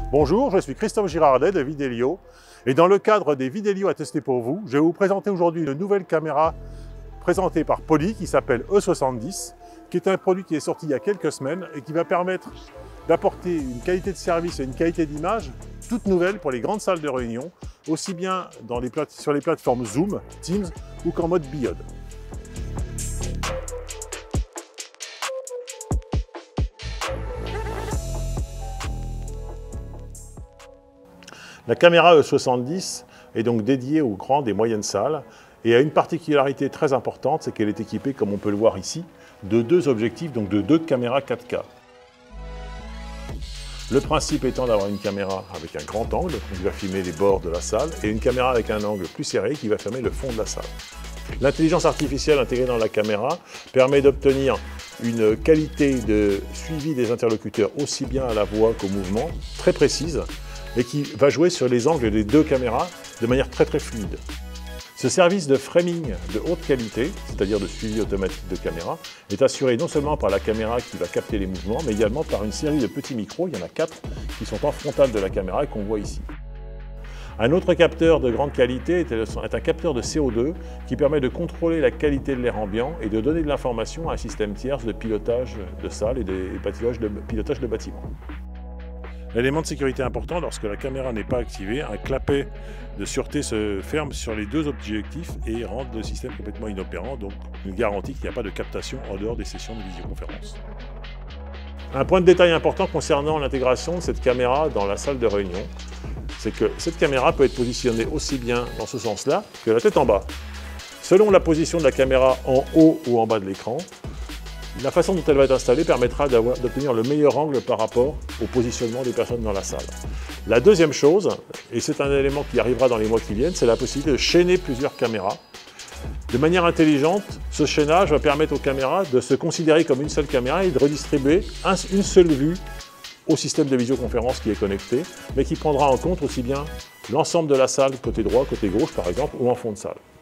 Bonjour, je suis Christophe Girardet de Vidélio et dans le cadre des Vidélio à tester pour vous, je vais vous présenter aujourd'hui une nouvelle caméra présentée par Poly qui s'appelle E70, qui est un produit qui est sorti il y a quelques semaines et qui va permettre d'apporter une qualité de service et une qualité d'image toute nouvelle pour les grandes salles de réunion, aussi bien sur les plateformes Zoom, Teams ou qu'en mode biode. La caméra E70 est donc dédiée aux grandes et moyennes salles et a une particularité très importante, c'est qu'elle est équipée, comme on peut le voir ici, de deux objectifs, donc de deux caméras 4K. Le principe étant d'avoir une caméra avec un grand angle, qui va filmer les bords de la salle, et une caméra avec un angle plus serré qui va filmer le fond de la salle. L'intelligence artificielle intégrée dans la caméra permet d'obtenir une qualité de suivi des interlocuteurs aussi bien à la voix qu'au mouvement, très précise, et qui va jouer sur les angles des deux caméras de manière très fluide. Ce service de framing de haute qualité, c'est-à-dire de suivi automatique de caméra, est assuré non seulement par la caméra qui va capter les mouvements, mais également par une série de petits micros, il y en a 4, qui sont en frontal de la caméra et qu'on voit ici. Un autre capteur de grande qualité est un capteur de CO2 qui permet de contrôler la qualité de l'air ambiant et de donner de l'information à un système tierce de pilotage de salle et de pilotage de bâtiment. L'élément de sécurité important, lorsque la caméra n'est pas activée, un clapet de sûreté se ferme sur les deux objectifs et rend le système complètement inopérant, donc une garantie qu'il n'y a pas de captation en dehors des sessions de visioconférence. Un point de détail important concernant l'intégration de cette caméra dans la salle de réunion, c'est que cette caméra peut être positionnée aussi bien dans ce sens-là que la tête en bas. Selon la position de la caméra en haut ou en bas de l'écran, la façon dont elle va être installée permettra d'obtenir le meilleur angle par rapport au positionnement des personnes dans la salle. La deuxième chose, et c'est un élément qui arrivera dans les mois qui viennent, c'est la possibilité de chaîner plusieurs caméras. De manière intelligente, ce chaînage va permettre aux caméras de se considérer comme une seule caméra et de redistribuer une seule vue au système de visioconférence qui est connecté, mais qui prendra en compte aussi bien l'ensemble de la salle, côté droit, côté gauche par exemple, ou en fond de salle.